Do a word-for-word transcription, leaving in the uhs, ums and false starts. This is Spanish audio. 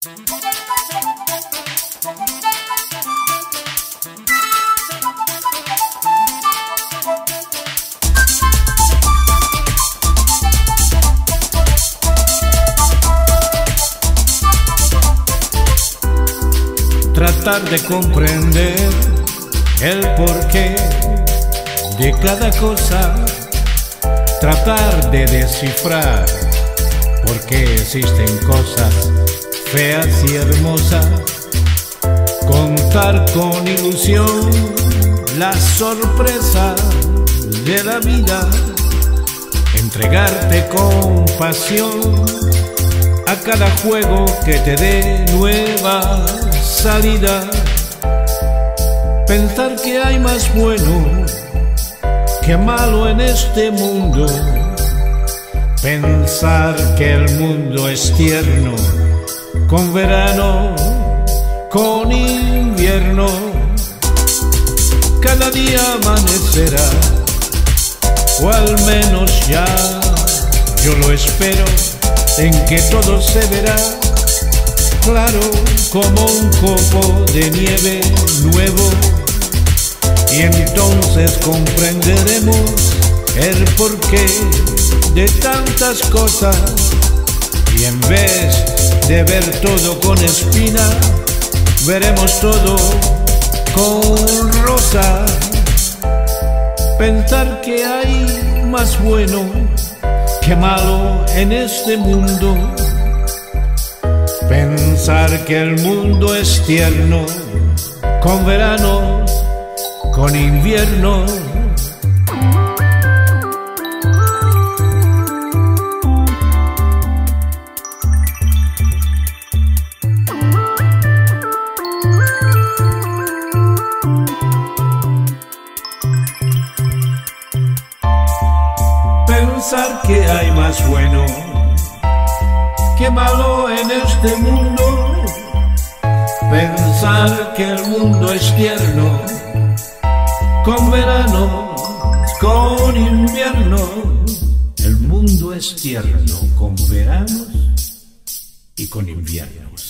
Tratar de comprender el porqué de cada cosa, tratar de descifrar por qué existen cosas feas y hermosas, contar con ilusión la sorpresa de la vida, entregarte con pasión a cada juego que te dé nueva salida, pensar que hay más bueno que malo en este mundo, pensar que el mundo es tierno, con verano, con invierno, cada día amanecerá, o al menos ya yo lo espero, en que todo se verá claro como un copo de nieve nuevo, y entonces comprenderemos el porqué de tantas cosas, y en vez de ver todo con espina, veremos todo con rosa. Pensar que hay más bueno que malo en este mundo, pensar que el mundo es tierno, con verano, con invierno. Pensar que hay más bueno que malo en este mundo, pensar que el mundo es tierno, con verano, con invierno. El mundo es tierno, con veranos y con inviernos.